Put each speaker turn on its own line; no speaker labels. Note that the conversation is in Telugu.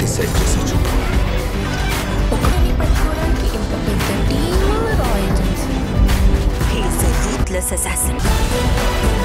డిసైడ్ చేసి చూడు.
ఒకరిని పట్టుకోవడానికి ఇంత పెద్ద టీమ్ రా agency.
He's a ruthless assassin.